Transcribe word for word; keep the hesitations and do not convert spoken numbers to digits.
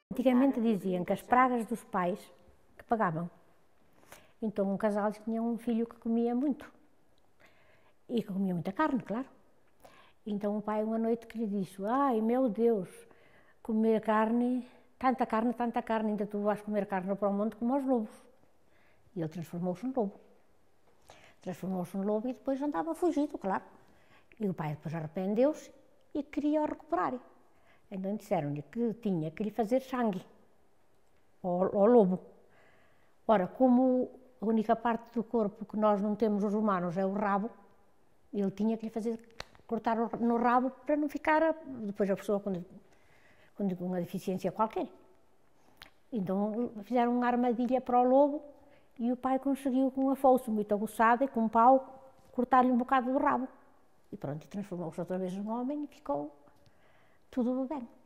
Antigamente diziam que as pragas dos pais que pagavam. Então um casal tinha um filho que comia muito. E que comia muita carne, claro. Então o pai uma noite que lhe disse: ai meu Deus, comer carne, tanta carne, tanta carne, ainda tu vais comer carne para o monte como aos lobos. E ele transformou-se num lobo. Transformou-se num lobo e depois andava fugido, claro. E o pai depois arrependeu-se e queria o recuperar. Então disseram-lhe que tinha que lhe fazer sangue ao, ao lobo. Ora, como a única parte do corpo que nós não temos os humanos é o rabo, ele tinha que lhe fazer cortar no rabo para não ficar depois a pessoa com, com uma deficiência qualquer. Então fizeram uma armadilha para o lobo e o pai conseguiu com uma foice muito aguçada e com um pau cortar-lhe um bocado do rabo. E pronto, transformou-se outra vez num homem e ficou tudo bem.